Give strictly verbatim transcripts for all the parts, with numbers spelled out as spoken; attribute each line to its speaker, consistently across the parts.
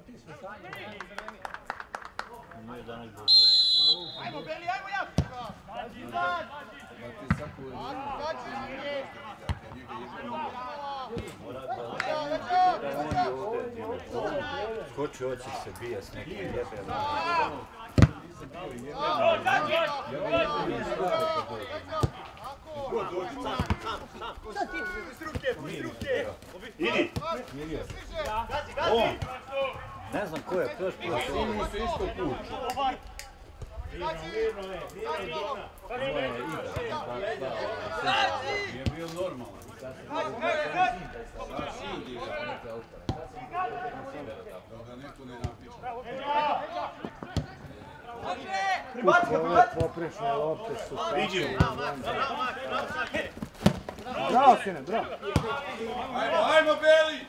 Speaker 1: Ajmo, Beli, ajmo, ja!
Speaker 2: Skoči oči se bija s nekim jebem.
Speaker 3: Idi!
Speaker 2: Ne znam ko je prošlo.
Speaker 3: Oni su isto kuću. Je bio normalan. Da ga neko ne napiše.
Speaker 4: Poprečne lopte su tako.
Speaker 3: Iđi!
Speaker 4: Bravo, sine, bravo.
Speaker 3: Ajmo, ajmo, Beli!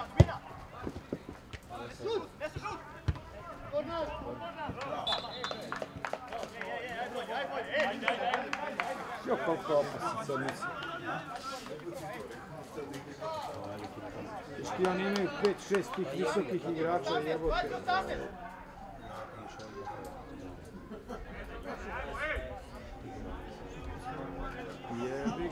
Speaker 4: Jo, koliko opasni sedmici. Šti oni imaju pet šest tih visokih igrača i jebote. Jebik.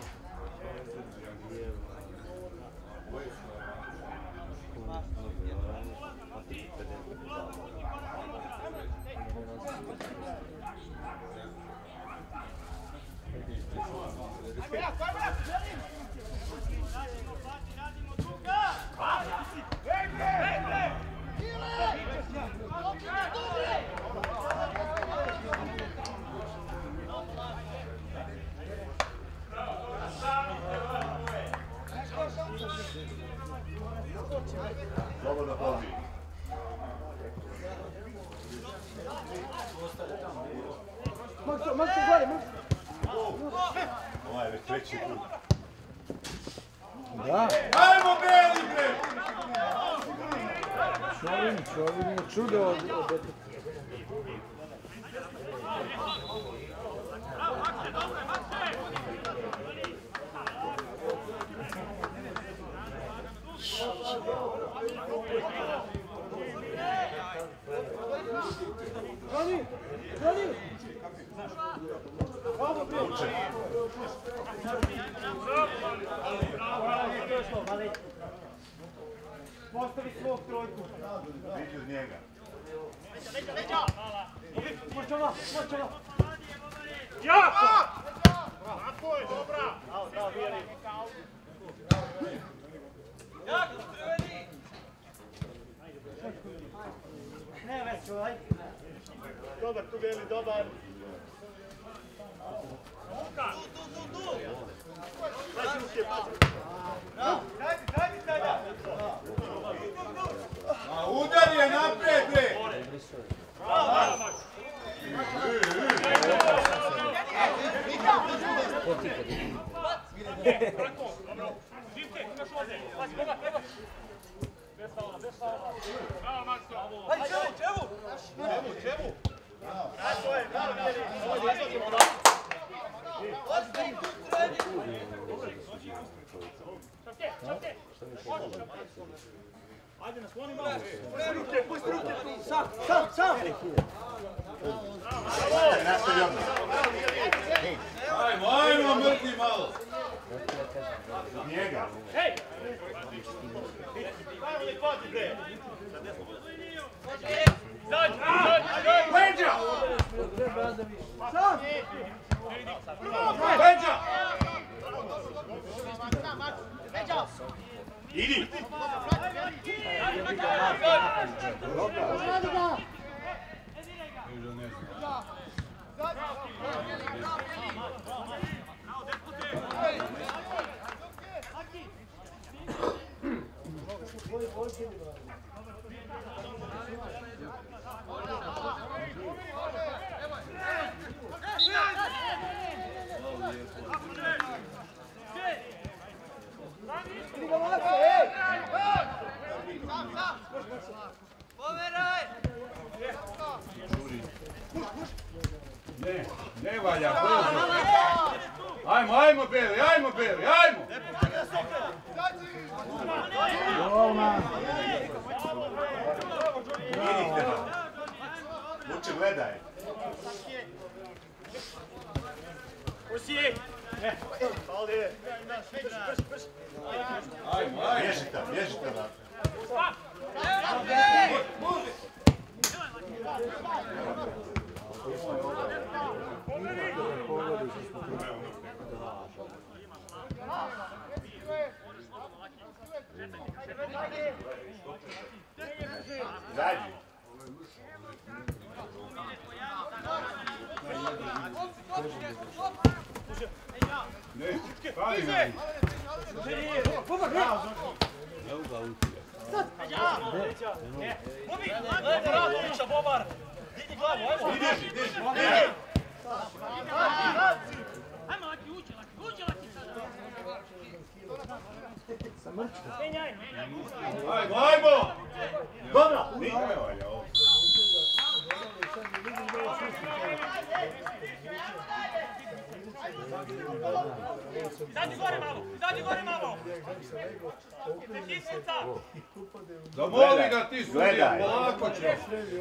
Speaker 3: Slobodno hobi.
Speaker 4: Makso, Makso, gore, Makso.
Speaker 3: Ovo je već treći put.
Speaker 4: Da.
Speaker 3: Ajmo, Beli, bre!
Speaker 4: Čovin, čovin je čudo od deteta. Rani, Rani! Bravo, bre! Postavi svog trojku.
Speaker 3: Viđu uz njega.
Speaker 1: Leđa, leđa!
Speaker 4: Moćava, moćava!
Speaker 1: Jako! Tako je, dobra! Bravo, bravo, Beli. Jako, crveni!
Speaker 4: Ne, Vesko, ajde.
Speaker 1: Dobar tu, Beli, dobar. Tu, tu, tu, tu! Pazi ruke, pazi. Dajte, dajte, sada!
Speaker 3: A udar je napred, bre!
Speaker 1: Bravo, bravo! Živke, imaš ovdje. Pazi, koga, koga? Bez faula, bez faula. Bravo, Makso. Hajde, čemu, čemu? Čemu, čemu? Tako je, bravo, Beli. Ostavi tu treni. Šapke, šapke. Ajde, nasloni malo. Pusti ruke, pusti ruke. Sam, sam, sam.
Speaker 3: Ajde, nastavi odmah. Ajmo, ajmo, mrtvi malo. Njega.
Speaker 1: Hej! Ajmo nek pati, bre. Zađi, zađi, zađi.
Speaker 3: Leđa!
Speaker 4: Sam!
Speaker 3: Leđa!
Speaker 1: Leđa!
Speaker 3: Idi!
Speaker 4: Radi ga!
Speaker 3: Ne, ne valja, brzo. Ajmo, ajmo, Beli, ajmo, Beli, ajmo!
Speaker 4: Golman!
Speaker 5: gledaj.
Speaker 1: Osijej!
Speaker 3: Ajmo, ajmo.
Speaker 5: Bježite, bježite na. Zadnji.
Speaker 3: Ne, pali me.
Speaker 5: Ideš, ideš, ideš.
Speaker 3: Ajmo, ajmo!
Speaker 5: Dobro!
Speaker 3: Ne valja ovo.
Speaker 1: Izađi gore malo! Izađi gore malo! Desnica!
Speaker 3: Zamoli ga ti sudija, polako će.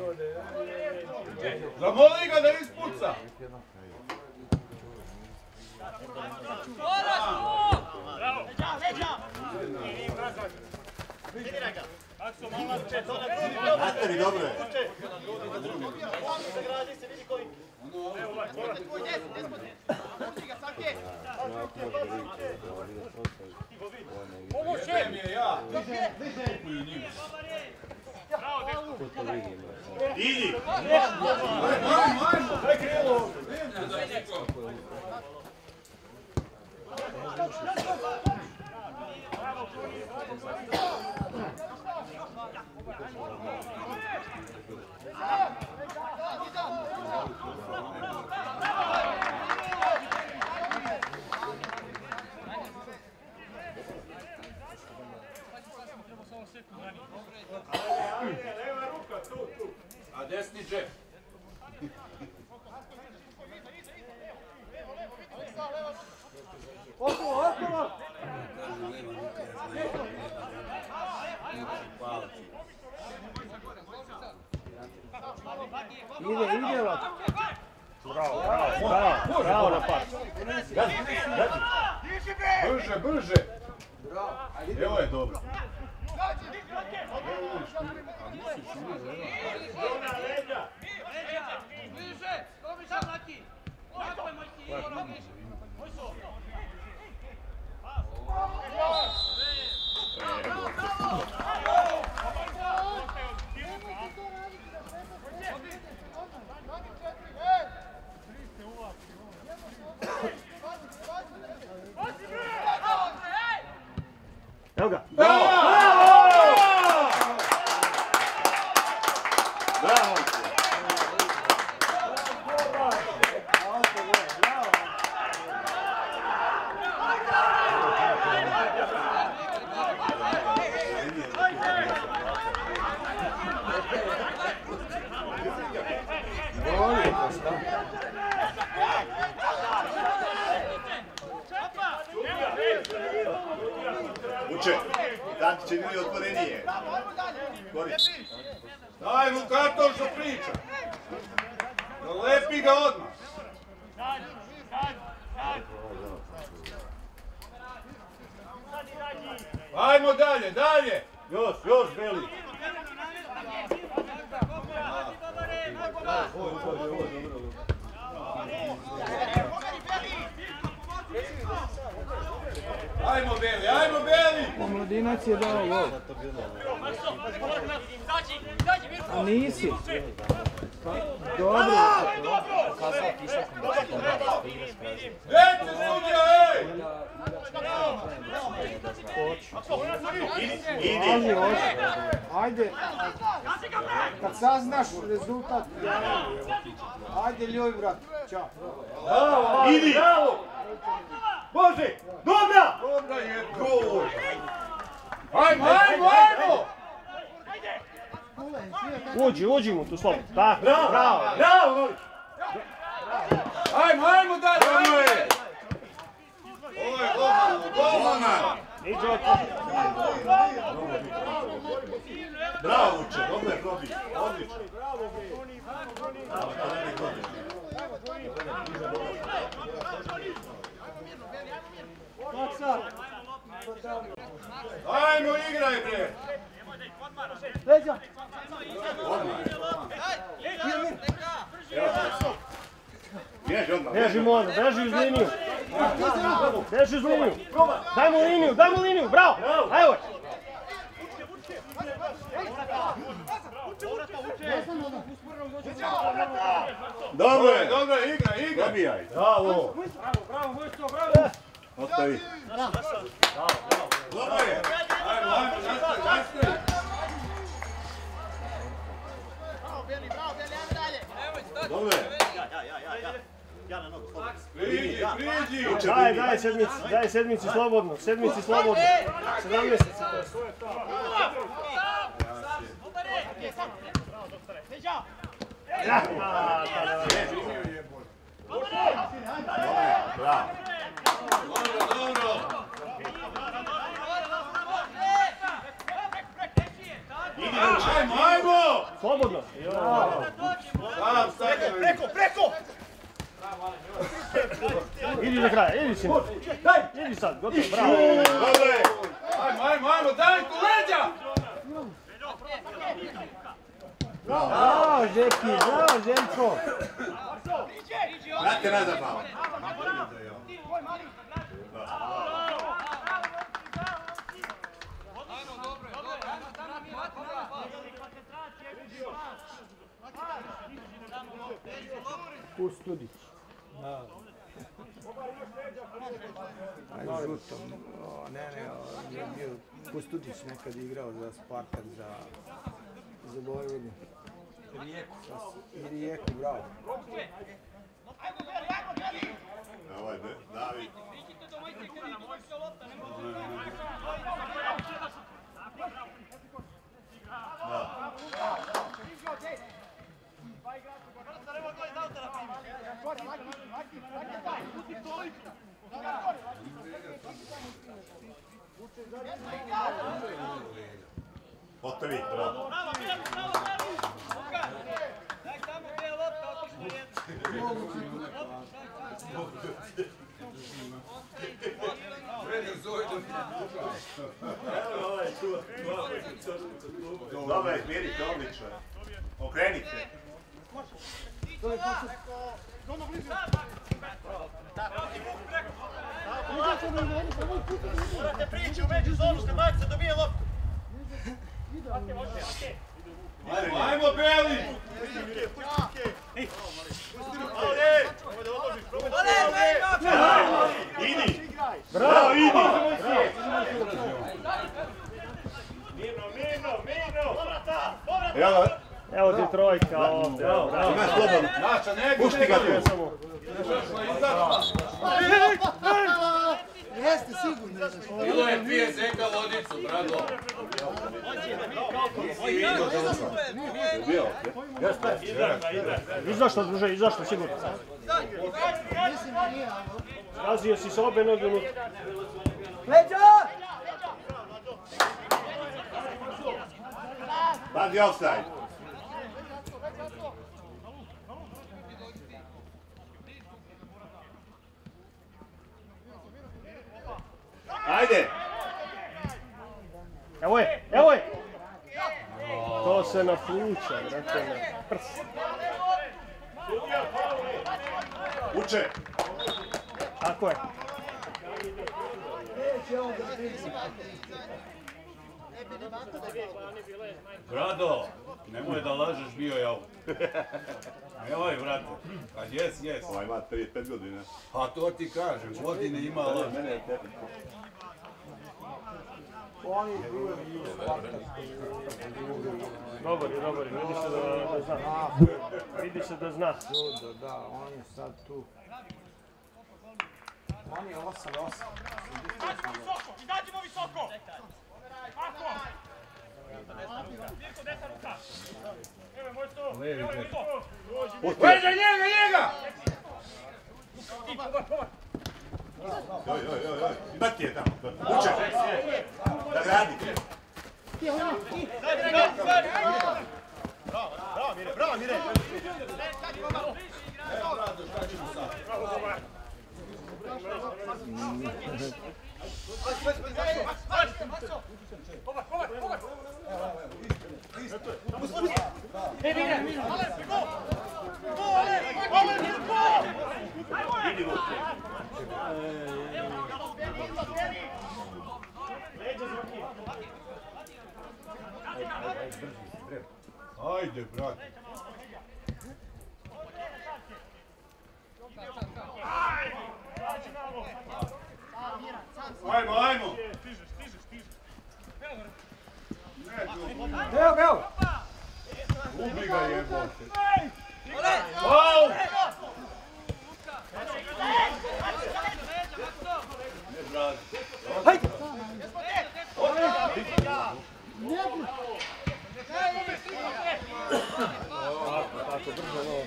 Speaker 3: Zamoli ga da ispuca.
Speaker 1: Bravo! Leđa, leđa! Vidiraj ga! Akso, malo nas čet!
Speaker 5: Nastavi, dobro je.
Speaker 1: Zagradi se, vidi koji! Evo ovaj, korak!
Speaker 3: Pomoće mi je ja.
Speaker 5: Idi!
Speaker 3: Ajmo, ajmo, daj krilo.
Speaker 1: Leva ruka, tu, tu!
Speaker 3: A desni džep.
Speaker 4: Okolo, okolo! Ide, ide ovako.
Speaker 2: Bravo, bravo, bravo, bravo na pas.
Speaker 5: Gazi, gazi.
Speaker 3: Brže, brže. Evo je dobro.
Speaker 2: Evo ga.
Speaker 5: Bravo! Bravo! Uče, tanti će bili otvorenije.
Speaker 3: Daj mu karton što priča. Lepi ga odmah. Ajmo dalje, dalje.
Speaker 5: Još, još, Beli.
Speaker 3: Ajmo Beli, ajmo Beli.
Speaker 4: Omladinac je dao gol. A nisi. Dobro.
Speaker 3: Dajte sudja, ej!
Speaker 5: Idi, idi.
Speaker 4: Ajde. Kad saznaš rezultat, javi. Ajde, ljuj, brat. Ćao.
Speaker 5: Bravo, idi. Bravo. Može, dobra.
Speaker 3: Dobra je gol. Ajmo, ajmo, ajmo!
Speaker 2: Uđi, uđi mu tu slobodno. Tako,
Speaker 5: Bravo, bravo, bravo.
Speaker 3: Ajmo, ajmo dalje, ajmo! Ovo je golman, golman!
Speaker 2: Iđe oko.
Speaker 5: Bravo, Uče, dobro je probio. Odlično.
Speaker 3: Ajmo, igraj bre!
Speaker 4: Leđa!
Speaker 5: Bježi odmah.
Speaker 2: Beži Moza, beži uz liniju. Beži uz liniju. Daj mu liniju, daj mu liniju, bravo! Ajmo!
Speaker 5: Dobro je.
Speaker 3: Dobro je, igraj, igraj!
Speaker 5: Dobijaj. Bravo.
Speaker 4: Bravo, Vojsko, bravo!
Speaker 5: Ostavi.
Speaker 3: Dobro je! Ajmo, ajmo, nastavi, nastavi!
Speaker 5: Dobro je.
Speaker 3: Priđi, priđi!
Speaker 2: Daj, daj sedmici, daj sedmici slobodno, sedmici slobodno. sedamnaest to je svoje to. Ja, a, tada je.
Speaker 5: Bravo.
Speaker 3: Dobro, dobro! Ajmo, ajmo!
Speaker 2: Slobodno.
Speaker 3: Sam, stavljaj!
Speaker 1: Preko, preko!
Speaker 2: Idi do kraja, idi sinu. Idi sad, gotovo, bravo.
Speaker 5: Dobro je.
Speaker 3: Ajmo, ajmo, ajmo, daj tu leđa!
Speaker 4: Bravo, Žeki, bravo, Željko!
Speaker 5: Vrate nazad malo.
Speaker 4: Kustudić. Ajde, žuto. O, ne, ne, on je bio Kustudić nekad igrao za Spartak, za, za Vojvodinu. Rijeku. I Rijeku, bravo.
Speaker 5: Ovaj, David. Ostavi, bravo. Dobro, izmjerite, odlično. Okrenite.
Speaker 1: Morate prići u među zonu što Majica dobije loptu.
Speaker 3: Ajmo, ajmo, Beli!
Speaker 5: Idi! Bravo, idi!
Speaker 1: Mirno, mirno, mirno! Povrata, povrata!
Speaker 5: Evo,
Speaker 2: Evo ti trojka ovdje.
Speaker 5: ima slobodno.
Speaker 3: Naša, ne
Speaker 5: Pušti ga tu.
Speaker 2: Samo.
Speaker 4: Jeste sigurno.
Speaker 3: Bilo je pije zeka vodicu, brado.
Speaker 5: Bio?
Speaker 2: Izašlo, druže, izašlo, sigurno. Razio si s obe noge unutra.
Speaker 5: Pazi offside. Ajde!
Speaker 2: Evo je, evo je! To se nafuče, brate, na prst.
Speaker 5: Uče!
Speaker 2: Tako je.
Speaker 3: Brado, nemoj da lažeš, bio je ovo. Nemoj, brate. Kad jes, jes.
Speaker 5: Ovaj ima trideset pet godina.
Speaker 3: A to ti kažem, godine ima laž.
Speaker 5: Mene je tebi.
Speaker 4: Oni bili u Spartaku.
Speaker 2: Dobar je, dobar je, vidi se da, da zna. Vidi se da zna.
Speaker 4: Judo, da, on je sad tu. On je osam osam.
Speaker 1: Visoko, izađimo visoko! Ako! Mirko, desna ruka! Evo, moj sto! Evo, moj sto!
Speaker 3: Veže njega, njega!
Speaker 5: Joj, joj, joj, joj. Da ti je tamo. Uče! Da radi.
Speaker 1: Bravo, bravo,
Speaker 5: Bravo, Mire!
Speaker 3: Ajde, brate. Ajmo, ajmo!
Speaker 1: Stižeš, stižeš, stižeš.
Speaker 4: Evo ga, evo!
Speaker 3: Ubi ga jebote.
Speaker 2: Wow!
Speaker 3: Ne, brate.
Speaker 4: Hajde! Tako, brzo ovo.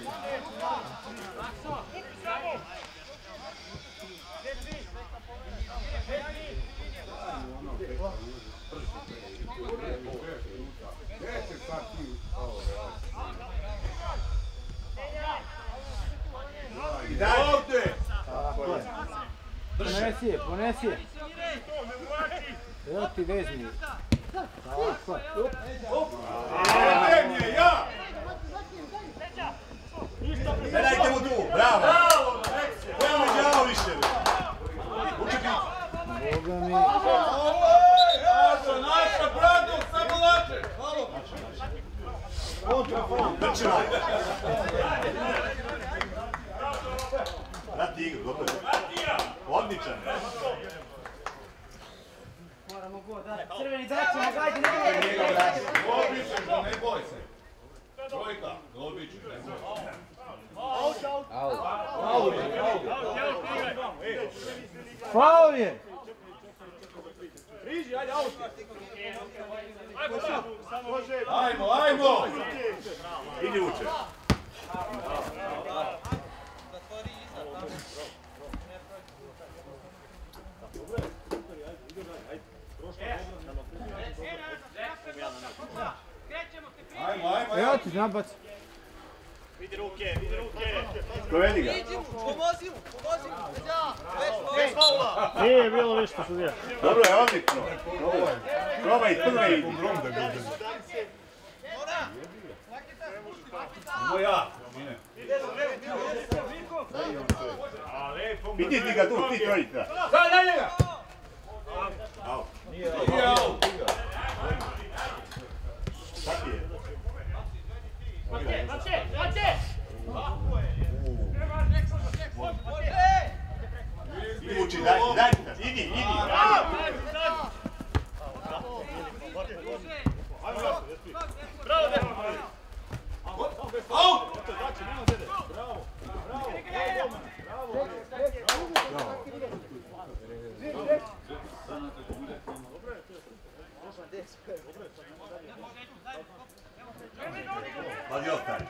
Speaker 3: Gdje se sad ti? Ovdje!
Speaker 4: Ponesi je, ponesi je. Evo ti vezmi. Tako.
Speaker 3: Jedem je, ja!
Speaker 5: Ne dajte mu tu, bravo! Evo mi žao više!
Speaker 4: Boga mi.
Speaker 3: Azo, naša brado, samo lače!
Speaker 5: Trčina! Vrati igru, dobro je. Odličan!
Speaker 6: Crveni braćo, gajde, ne gledaj!
Speaker 3: Dobit ćeš, ne boj se. Trojka, dobit ćeš, ne boj se.
Speaker 4: Faul je!
Speaker 1: Priđi, ajde, auti.
Speaker 3: Ajmo, ajmo!
Speaker 5: Idi uče!
Speaker 3: Ajmo, ajmo,
Speaker 4: Evo ti nabac.
Speaker 2: Vidi ruke, vidi ruke.
Speaker 5: Provedi ga!
Speaker 6: Pomozi mu, pomozi mu!
Speaker 2: Bez faula! Nije bilo ništa sudija.
Speaker 5: Dobro je, odlično! Probaj prve idi!
Speaker 3: Ajmo ja!
Speaker 5: Vidi ti ga tu, ti trojica!
Speaker 3: Sad na njega!
Speaker 5: Au!
Speaker 3: Nije out!
Speaker 5: Kako je? Idi uči, daj, daj, idi, idi!
Speaker 1: Bravo, Dejan!
Speaker 3: Out!
Speaker 5: Vadi ostali!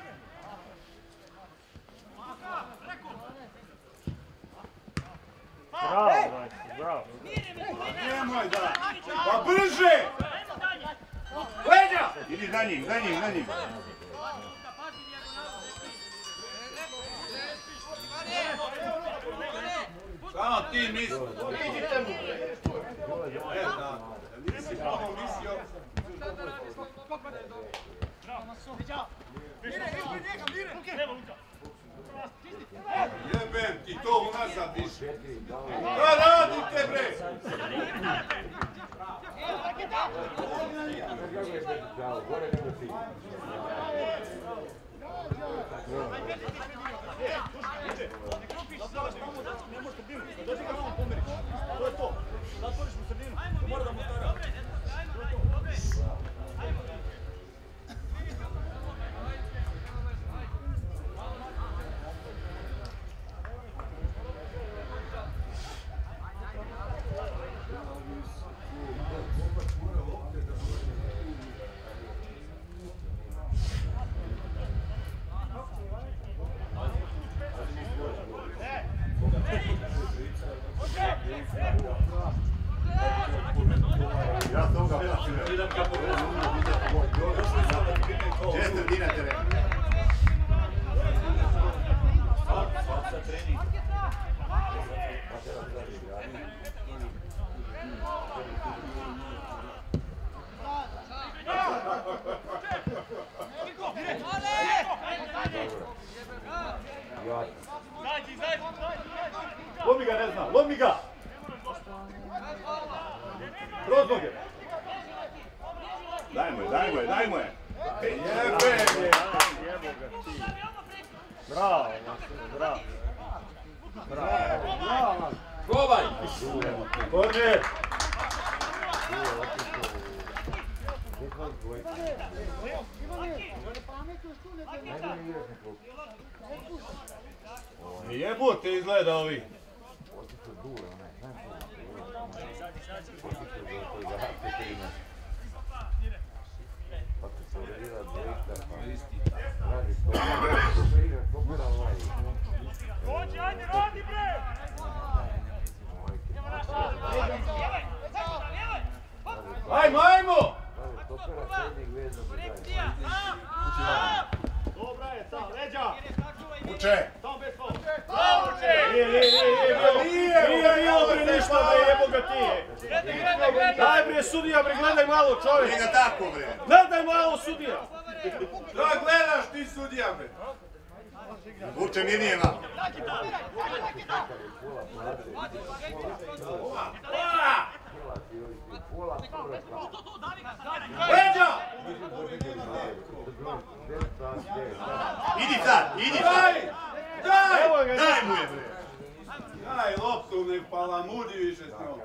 Speaker 2: Bravo, brate, bravo.
Speaker 3: Nemoj da! Pa brže! Leđa!
Speaker 5: Idi za njim, za njim, za njim!
Speaker 3: Samo ti misli. E, da. Nisi malo mislio. Jebem ti to unazad više. Da radite bre!
Speaker 5: Ja sam ga bila sredina kako je. Gdje je sredina terena? Lomi ga, ne zna, lomi ga! Kroz noge! Daj mu je, daj mu je, daj mu je!
Speaker 3: Jebe!
Speaker 2: Bravo, bravo. Bravo.
Speaker 3: Probaj!
Speaker 5: Korner! Jebote izgleda ovi.
Speaker 1: Dođi, ajde, radi bre!
Speaker 3: Ajmo, ajmo!
Speaker 2: Dobra je, sam, leđa!
Speaker 5: Uče!
Speaker 2: Sam bez fol!
Speaker 5: Nije, nije, nije, nije,
Speaker 2: Nije bilo bre ništa bre, jebo ga ti! Daj bre sudija bre, gledaj malo čovjek!
Speaker 5: Nije ga tako bre!
Speaker 2: Gledaj malo sudija!
Speaker 3: Da gledaš ti sudija bre!
Speaker 5: Uče mi nije malo.
Speaker 3: Leđa!
Speaker 5: Idi sad, idi sad!
Speaker 3: Daj! Daj!
Speaker 2: Evo ga!
Speaker 5: Daj mu je bre!
Speaker 3: Daj loptu, nek palamudi više s njom.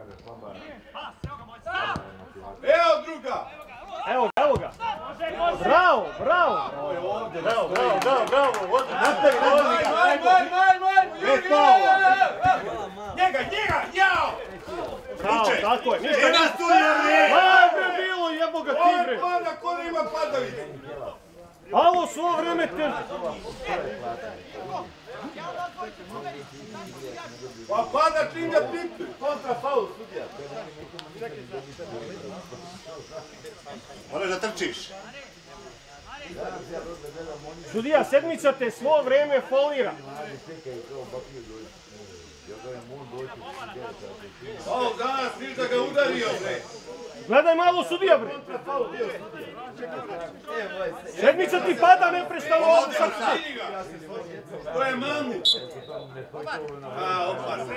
Speaker 3: Evo druga!
Speaker 2: Evo ga, evo ga! Bravo, bravo!
Speaker 5: Bravo, bravo, bravo, bravo! Nastavi, nastavi!
Speaker 3: Maj, maj, maj, maj!
Speaker 5: Bez faula! Njega, njega, jao!
Speaker 2: Bravo,
Speaker 5: Uče!
Speaker 2: tako je, ništa!
Speaker 5: Nema studija bre!
Speaker 2: Aj bre bilo, jebo ga ti
Speaker 3: Ovo
Speaker 2: bre!
Speaker 3: pada ko da ima padavice!
Speaker 2: Alo, svo vreme te...
Speaker 3: Pa pada čim ga pipne!
Speaker 5: Kontra faul, sudija! Moraš da trčiš!
Speaker 2: Sudija, sedmica te svo vreme folira.
Speaker 3: Ovo danas niš da ga udario bre!
Speaker 2: Gledaj malo sudija bre. Sedmica ti pada neprestano ovdje sad.
Speaker 3: Vidi ga! To je mamu! A, opa se!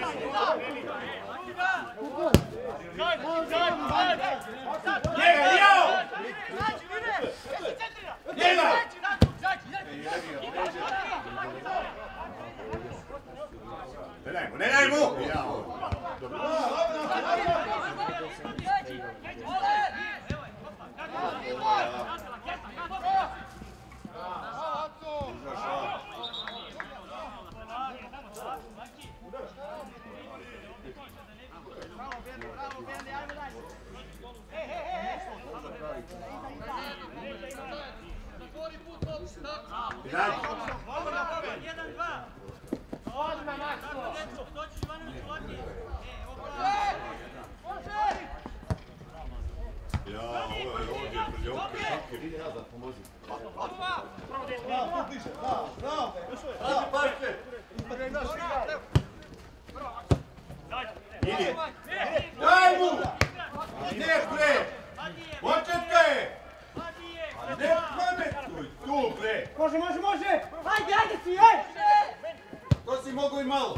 Speaker 3: Njega, jao! Njega!
Speaker 5: Ne daj mu, ne daj mu! Jao! Idi!
Speaker 3: Daj mu! Gdje bre? Početkaj! Ne pametuj tu bre!
Speaker 6: Može, može, može! Ajde, ajde si, ajde!
Speaker 3: To si mogu i malo.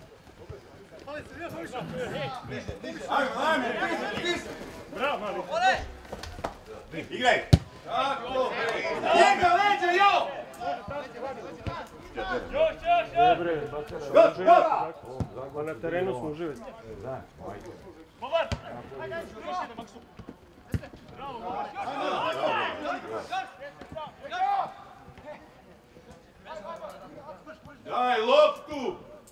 Speaker 3: Ajmo, ajmo, pisaj, pisaj!
Speaker 2: Bravo, mali.
Speaker 5: Igraj!
Speaker 3: Tako bre! Njega leđa, jo!
Speaker 2: Dobre, na terenu smo uživati.
Speaker 3: Daj loptu!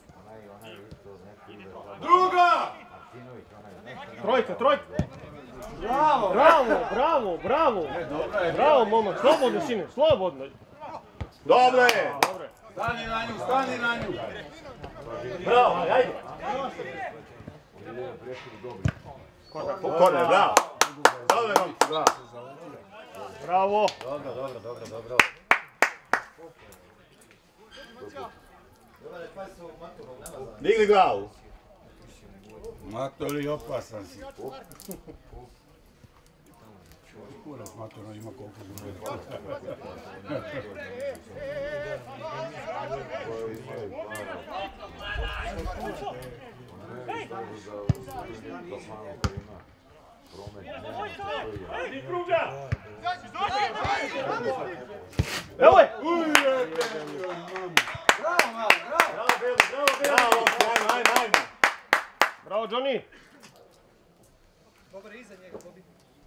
Speaker 3: Druga!
Speaker 2: Trojka, trojka. Bravo, bravo, bravo, bravo. Bravo, momak, slobodno sine, slobodno.
Speaker 5: Dobro je!
Speaker 3: Stani na nju, stani na nju!
Speaker 5: Bravo, ajde! Korner, bravo! Dobro je, momci, bravo!
Speaker 2: Bravo.
Speaker 5: Dobro, dobro, dobro, dobro. Digni glavu.
Speaker 3: Matori, opasan si. Kurac, Matoro ima koliko zubila.
Speaker 2: Evo je! Bravo, Johnny!
Speaker 6: Dobar iza njega, Bobi.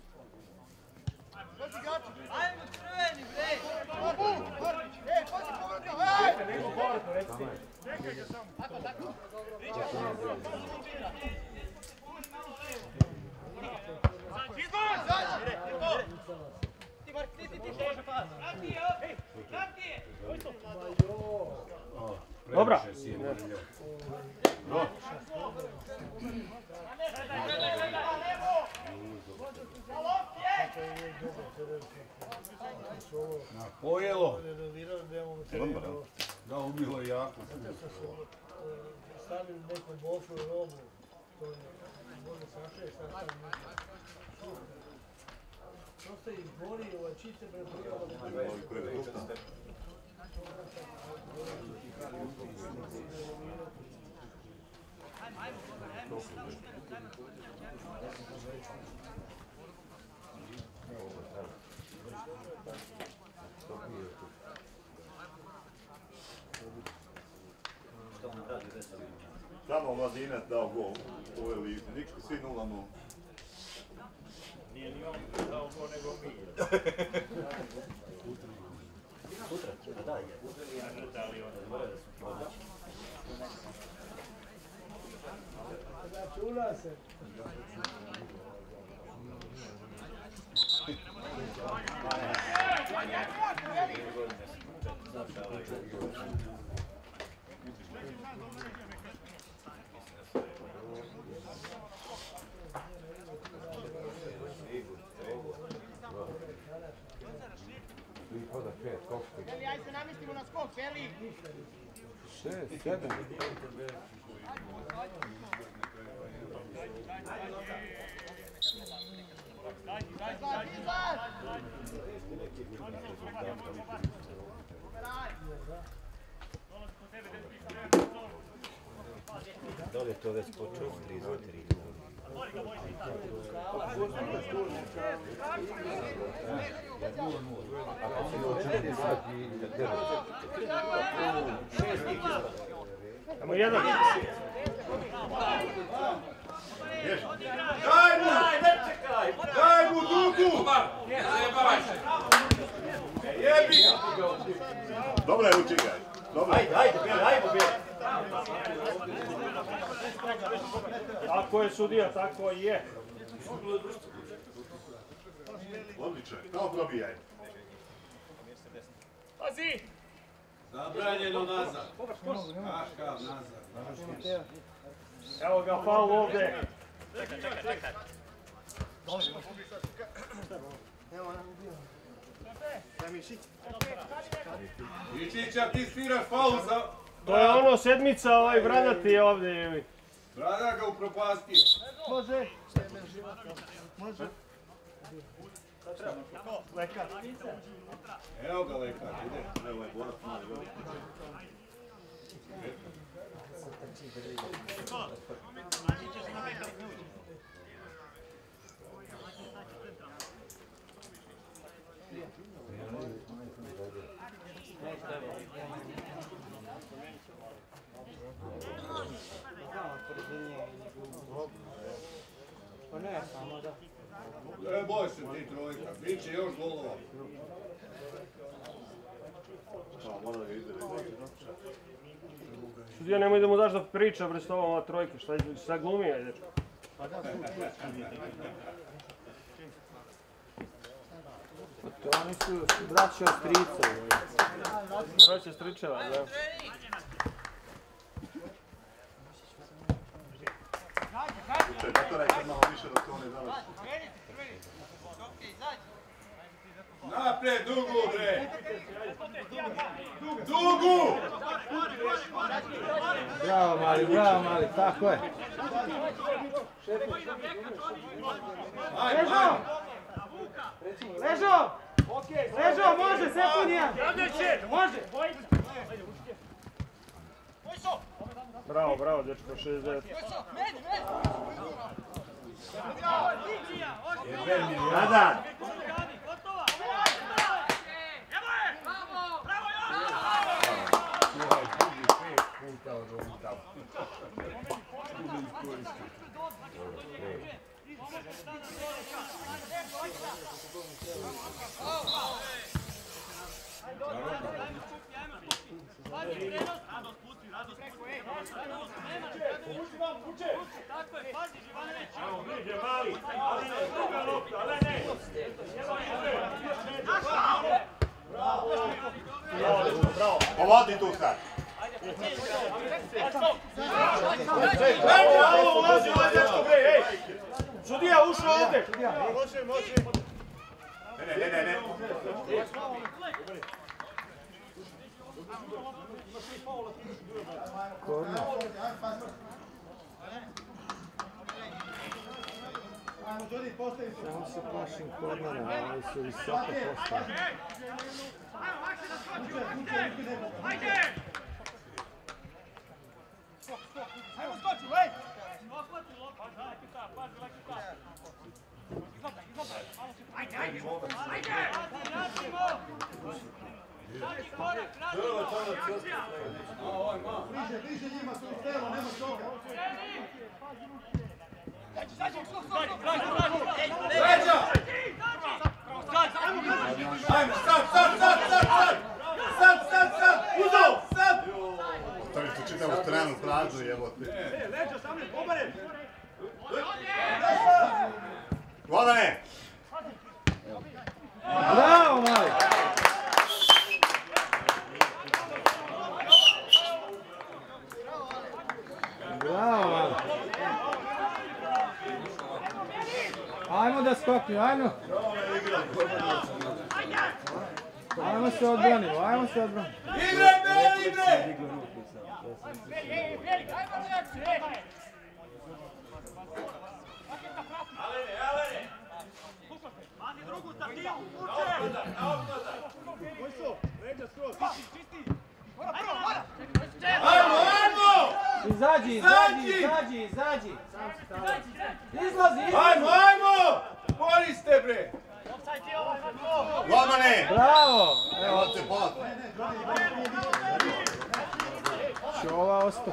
Speaker 6: Ajmo crveni, bre! Ej, pođi povrto, ej!
Speaker 2: Nego povrto, reci.
Speaker 6: Tako, tako. Ti, Mark, ti, ti, ti, može pas. Ej, Franki!
Speaker 2: Dobra.
Speaker 3: Pojelo. Da, ubilo je jako.
Speaker 7: Stavili neku bofu robu, to je bolje sačeje, sad sam prosto ih boli, ovaj čice prebojava.
Speaker 5: Tamo Mladinac dao gol, ovo je lijepo, niko, svi nula nula.
Speaker 2: Nije ni on dao gol nego mi. Sutra, a da je. Da li onda dvoje da su podaći.
Speaker 7: Znači, ula se.
Speaker 6: Beli, aj se namestimo na skok, Beli!
Speaker 4: Šest, sedam.
Speaker 8: Da li je to već počeo tri za tri?
Speaker 2: Samo jedan.
Speaker 5: Daj mu! Daj mu Dudu! Jebi ga! Dobra je, uči ga. Dobra.
Speaker 8: Ajde, ajde, Beli, ajmo, Beli.
Speaker 2: Tako je sudija, tako je.
Speaker 5: Odlično, kao probijaj.
Speaker 2: Pazi!
Speaker 3: Zabranjeno nazad. Kaškav nazad.
Speaker 2: Evo ga, faul ovdje.
Speaker 6: Čekaj, čekaj, čekaj.
Speaker 3: Ičića, ti sviraš faul za...
Speaker 2: To je ono sedmica, ovaj Bradati je ovdje.
Speaker 3: Brada ga upropastio.
Speaker 7: Može. Može. Lekar.
Speaker 3: Evo ga lekar, ide.
Speaker 5: Evo je Borat mali.
Speaker 7: Pa ne, samo da.
Speaker 3: Ne boj se ti trojka, bit će još golova.
Speaker 2: Sudija, nemoj da mu daš da priča bre s tobom ova trojka, šta, šta glumi je, dečko?
Speaker 4: To oni su braća strica.
Speaker 2: Braća stričeva, da.
Speaker 5: Zato rekao malo više da to ne danas.
Speaker 3: Naprijed, dugu, bre! Dugu!
Speaker 4: Bravo, mali, bravo, mali, tako je.
Speaker 2: Ležo! Ležo! Ležo, može, sekund jedan! Može! Bravo, bravo, dečko, šest devet.
Speaker 5: Nadan! Povodi tu sad.
Speaker 2: Bravo, ulazi ovaj dečko, bre, ej! Sudija, ušao ovdje! Može, može.
Speaker 5: Ne, ne, ne, ne.
Speaker 4: Samo se plašim kornera, ali su visoko postavljeni.
Speaker 1: Ajmo skoči, ej! Ajde, ajde! Ajde!
Speaker 5: Bliže, bliže njima su iz tela, nema toga.
Speaker 3: Leđa! Ajmo, sad, sad, sad, sad, sad! Sad, sad, sad! Uzo! Sad!
Speaker 5: Ostavili su čitavu stranu praznu, evo te.
Speaker 2: Leđo, sam je pobaren!
Speaker 5: Vladane!
Speaker 4: Bravo, mali! Bravo, mali! Ajmo da skoknju, ajmo! Ajmo se odbranimo, ajmo se odbranimo!
Speaker 3: Igre, Beli, igre! Ajmo, ajmo!
Speaker 4: Izađi, izađi, izađi, izađi! Izlazi, izlazi!
Speaker 3: Ajmo, ajmo! Koriste, bre!
Speaker 5: Vladane!
Speaker 4: Bravo!
Speaker 5: Evo se polako.
Speaker 4: Čova ostao.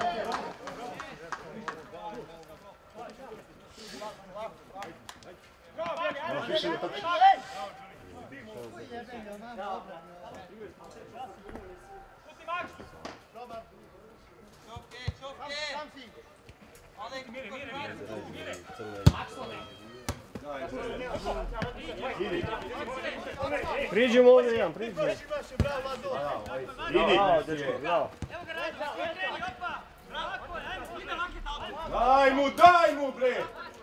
Speaker 2: Priđemo ovdje jedan, priđemo.
Speaker 5: Idi.
Speaker 2: Bravo, dečko, bravo.
Speaker 3: Daj mu, daj mu, bre!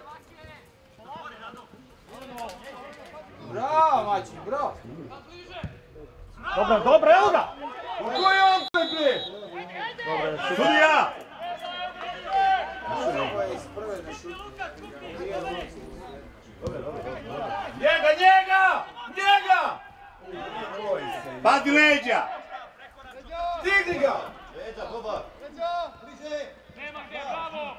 Speaker 4: Bravo, mači, bravo!
Speaker 2: Dobro, dobro, evo ga!
Speaker 3: U koji on te, bre?
Speaker 5: Sudija!
Speaker 3: Njega, njega! Njega!
Speaker 5: Padi leđa!
Speaker 3: Stigni ga!
Speaker 1: Nema gdje, bravo!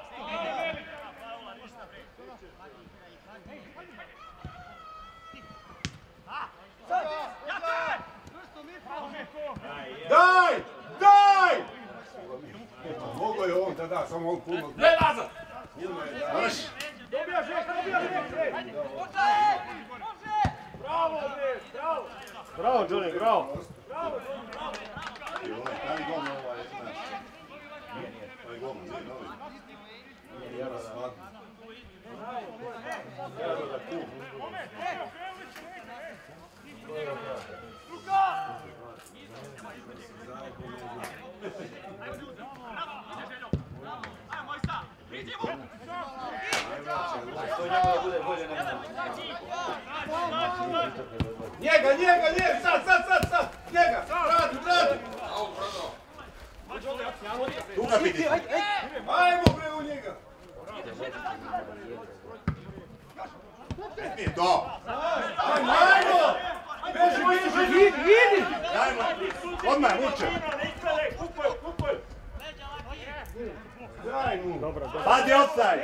Speaker 3: Daj! Daj! Mogo je on da da, samo on puno... Ne, nazad!
Speaker 5: Vrš!
Speaker 2: Dobija Žek, dobija Žek! Bravo, bre, bravo! Bravo, Johnny, bravo! Bravo, Johnny, bravo!
Speaker 5: Pravi gol na ovaj, znaš. Pravi gol, nije novi.
Speaker 1: Ajmo,
Speaker 3: Njega, njega, njega, sad, sad, sad, sad, njega, radi, radi.
Speaker 5: Tu ga vidi.
Speaker 3: Ajmo bre u njega.
Speaker 5: Nije to.
Speaker 3: Ajmo, ajmo. Beži, beži, vidi, vidi.
Speaker 5: Ajmo. Odmah, vuče.
Speaker 3: Daj mu.
Speaker 2: Dobro, dobro.
Speaker 5: Padi offside.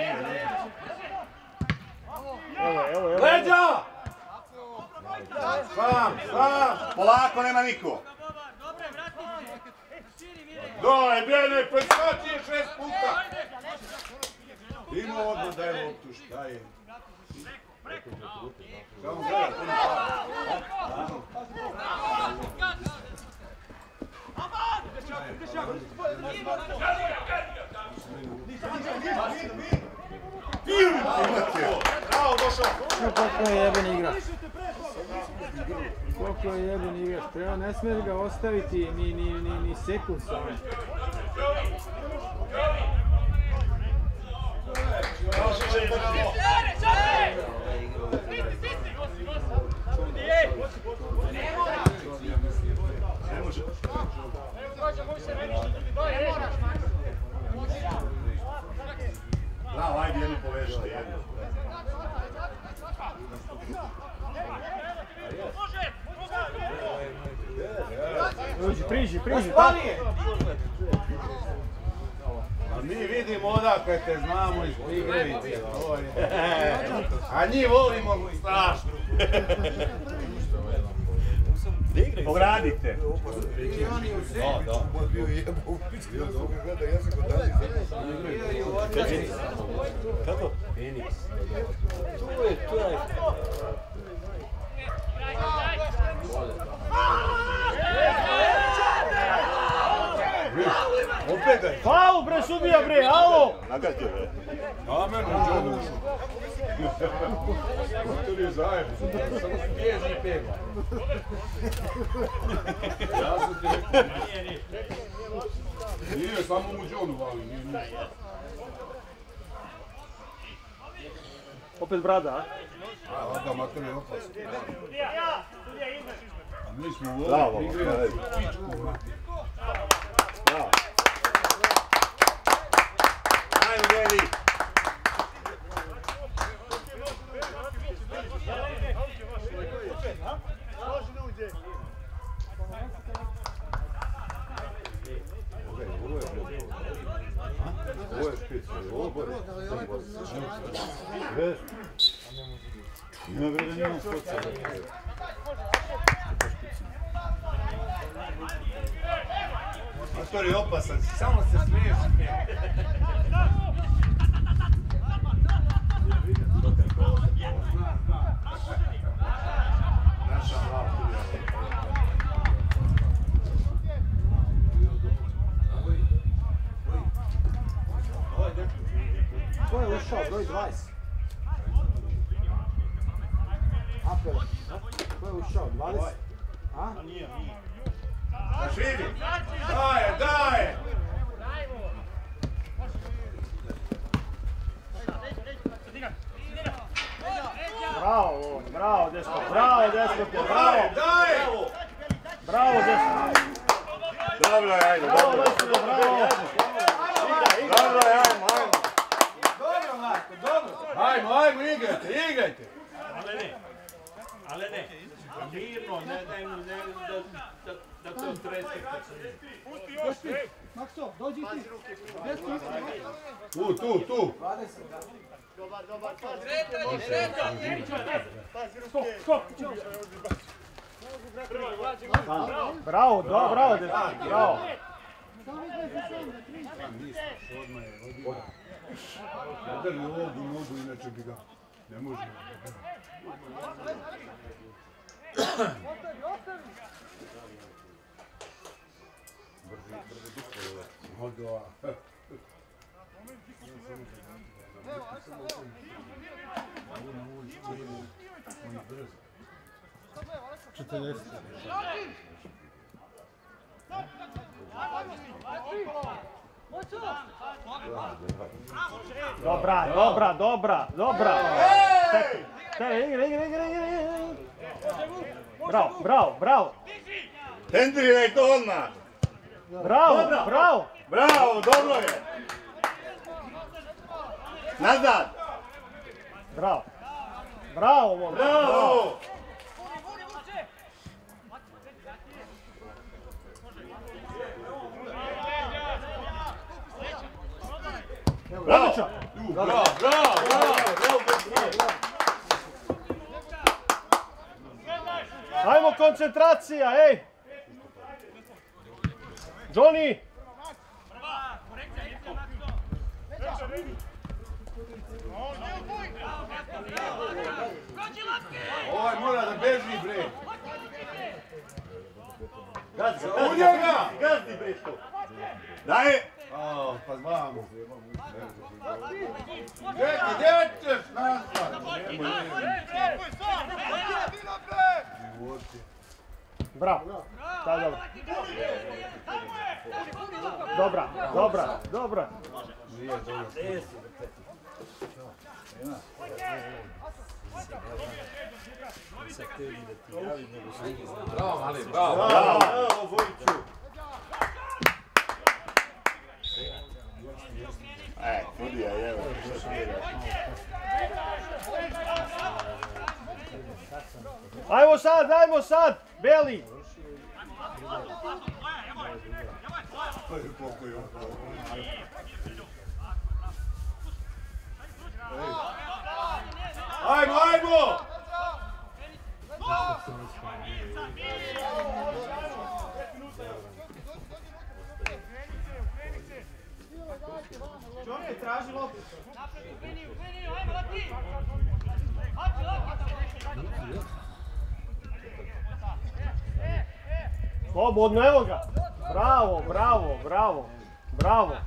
Speaker 2: Evo, evo, evo.
Speaker 3: Leđa! Sam, sam.
Speaker 5: Polako, nema niko.
Speaker 3: Doj, Bjene, preskači je šest puta. Ima odmah da je loptu, šta je? Samo gleda, puno
Speaker 5: Bravo, došao.
Speaker 4: Koliko je jeben igrač. Koliko je jeben igrač. Treba, ne smije ga ostaviti ni, ni, ni, ni sekund samo.
Speaker 5: Bravo, ajde jednu povežite, jednu.
Speaker 2: Uđi, priđi, priđi.
Speaker 3: A mi vidimo odakle te znamo iz igrice. A njih volimo strašno.
Speaker 5: Pogradite.
Speaker 8: Kako? Feniks. Tu je, tu je.
Speaker 3: Opet da je.
Speaker 2: Faul bre, sudija bre, alo!
Speaker 5: Nagađe, bre.
Speaker 3: Amen, uđe ušao. To je zajedno. Samo bježi peva. Ja sam ti rekao. Nije, samo mu Johnu vali, nije ništa.
Speaker 2: Opet brada, a?
Speaker 3: A da, makar je opasno. A mi smo u
Speaker 5: Bravo,
Speaker 3: ovoj igri na pičku.
Speaker 5: Bravo. Ajmo, Beli.
Speaker 3: Ovo je špic, ovo je bolje. Ima bre da njemu špica. Mator je opasan, samo se smiješ.
Speaker 5: Naša bravo.
Speaker 4: Ko je ušao? Broj dvadeset. Apel. Ko je ušao? dvadeset? A?
Speaker 3: Daš vidi? Daje, daje!
Speaker 2: Bravo, bravo, Desko, bravo, Desko, bravo!
Speaker 3: Daje, daje!
Speaker 2: Bravo, Desko!
Speaker 5: Dobro je, ajde,
Speaker 2: Bravo,
Speaker 5: dobro.
Speaker 2: Desko, bravo!
Speaker 5: Dobro je, ajmo, ajmo.
Speaker 3: Dobro, Marko, dobro! Ajmo, ajmo, igrajte, igrajte!
Speaker 1: Ale ne, ale ne, mirno, ne daj mu, ne, da, da, da te otrese. Pusti još, ej!
Speaker 7: Makso, dođi ti. Desko,
Speaker 3: Tu, tu, tu!
Speaker 2: Bravo, do, bravo, Desko, bravo!
Speaker 3: Udari ovu nogu, inače bi ga... Ne može. Odo.
Speaker 4: četrdeset.
Speaker 2: Dobra, dobra, dobra, dobra! Čekaj, igra, igra, igra, igra, igra! Bravo, bravo, bravo.
Speaker 3: Centriraj to odmah.
Speaker 2: Bravo, bravo.
Speaker 3: Bravo, dobro je. Nazad.
Speaker 2: Bravo. Bravo, momče.
Speaker 3: Bravo. Bravo. Bravo, bravo, bravo.
Speaker 2: Ajmo koncentracija, ej! Johnny!
Speaker 3: Ovaj mora da beži, bre. Gazdi, u njega! Gazdi, bre, što. Daj! O, pa znam. Gdje ti, gdje ćeš nazvat?
Speaker 2: Bravo. Da, dobro. Dobra, dobra, dobra.
Speaker 8: Bravo, Mali, bravo.
Speaker 3: Bravo, Vojiću. E, sudija, evo.
Speaker 2: Ajmo sad, ajmo sad, Beli!
Speaker 3: Ajmo, ajmo!
Speaker 2: Johnny, traži loptu. Slobodno, evo ga! Bravo, bravo, bravo, bravo!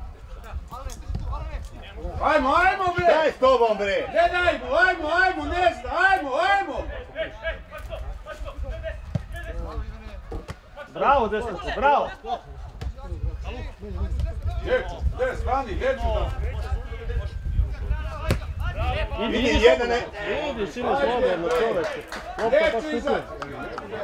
Speaker 3: Ajmo, ajmo, bre! Daj s tobom, bre! Ne daj mu, ajmo, ajmo, nešto, ajmo, ajmo!
Speaker 2: Bravo, desnicu, bravo!
Speaker 3: Dječu, gdje stani, dječu da...
Speaker 2: Idi,
Speaker 3: Idi,
Speaker 2: idi,
Speaker 3: jedan ne...
Speaker 2: idi, sine, slobodno, čoveče. Lopta baš
Speaker 3: Dječu iza!
Speaker 2: kupne.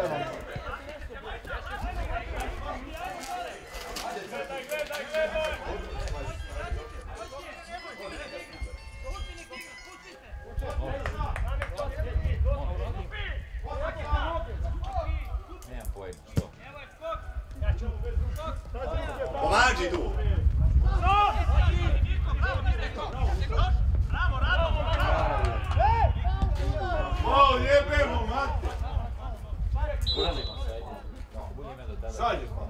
Speaker 3: Pomađi tu! O, jebe mu, mate! Sad je pa.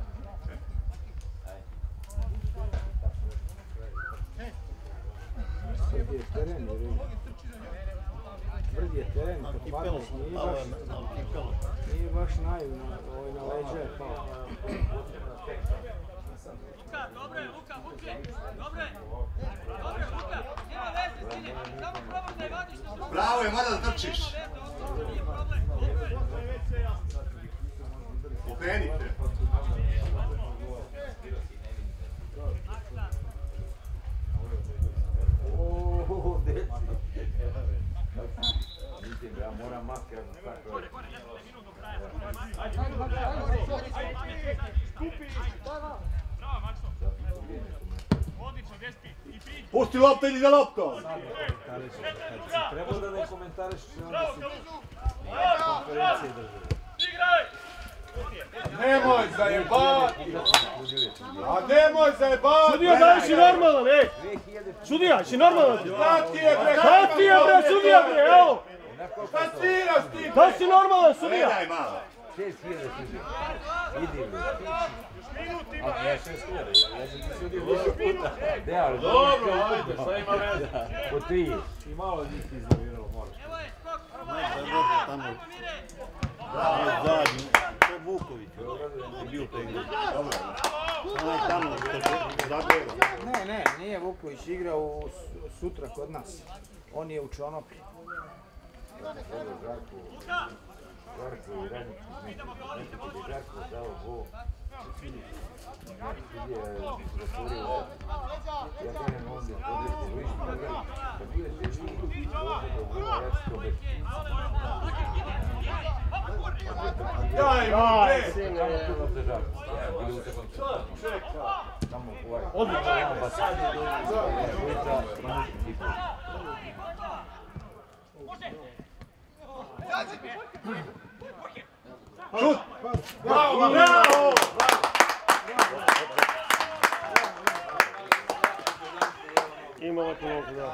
Speaker 4: Sad je teren, jer je... Brd je teren, kad padneš, nije baš... Nije baš naivno, ovaj na leđa je pao.
Speaker 6: Luka, dobro je, Luka, vuče, dobro je, dobro je, Luka, nema veze, sine, samo probaj da je vadiš na drugu.
Speaker 3: Bravo je, mada da trčiš.
Speaker 6: Nije problem, dobro je.
Speaker 3: Okrenite.
Speaker 8: Oooo, deci. Vidim, ja moram makar tako...
Speaker 3: Pusti loptu, idi za loptom!
Speaker 8: Treba da ne komentariš, onda si konferencije države.
Speaker 3: Nemoj zajebati! A nemoj zajebati!
Speaker 2: Sudija, da li si normalan, ej! Sudija, si normalan?
Speaker 3: Šta ti je, bre?
Speaker 2: Šta ti je, bre, sudija, bre, evo!
Speaker 3: Šta sviraš ti?
Speaker 2: Da li si normalan, sudija?
Speaker 3: Gledaj malo!
Speaker 8: Šest hiljada suđe. Idi, bre. A ne, šest hiljada, ja sam ti sudio više puta. Ne, ali...
Speaker 3: Dobro, ajde, šta ima veze?
Speaker 8: Po tri. I malo njih ti iznerviralo, moraš.
Speaker 6: Evo je, skok, probaj, ajmo Mire.
Speaker 3: Zadnji, to je Vuković, je bio te igre. Dobro. Onaj tamo, što se zabijeva.
Speaker 4: Ne, ne, nije Vuković igrao u, sutra kod nas. On je u Čonopi.
Speaker 8: Žarko, Žarko i Ranić, neki kad je Žarko dao gol. Sudija je zatvorio. Ja kažem ovdje, podješće Luiš Magarić. Kad bude teški, dođe do gola, ja ću to biti.
Speaker 3: Daj mu,
Speaker 2: Daj,
Speaker 3: bre!
Speaker 2: sine, evo. Odlično.
Speaker 3: Šut! Bravo, bravo!
Speaker 2: Ima ovako nogu, da.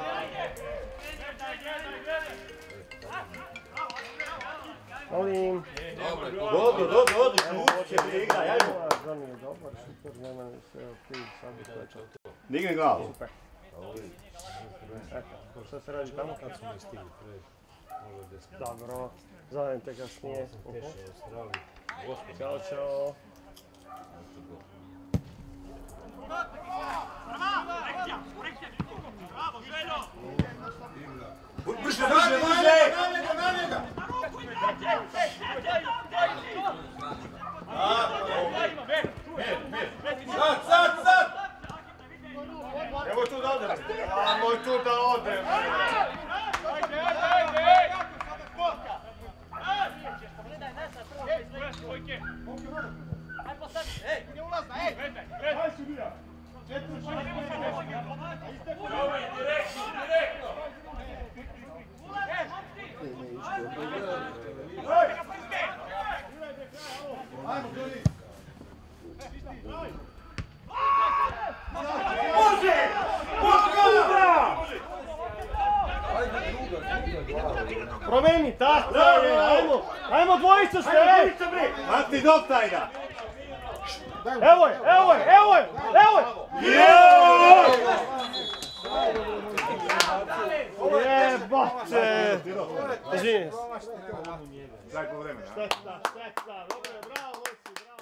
Speaker 2: Molim.
Speaker 3: Dobro, dobro, odlično, uče, igraj, ajmo!
Speaker 2: Da mi je dobar, super, nema mi se, evo, ti, sad bi klečao.
Speaker 3: Digni glavu.
Speaker 2: Super. Eto, šta se radi tamo?
Speaker 8: Kad smo mi stigli pre?
Speaker 2: Dobro, zovem te kasnije. Ćao, čao.
Speaker 3: Brže, brže, brže! Sad, sad, sad! Evo tu da odem. Evo tu da odem. Može!
Speaker 2: Promeni, tako je, ajmo, ajmo dvojica ste, ej!
Speaker 3: Antidoptaj ga!
Speaker 2: Evo je, evo je, evo je, evo je! Jebate! Izvini.
Speaker 3: Daj po vremena.
Speaker 2: Šteta, šteta, dobro je, bravo, Vojsi, bravo.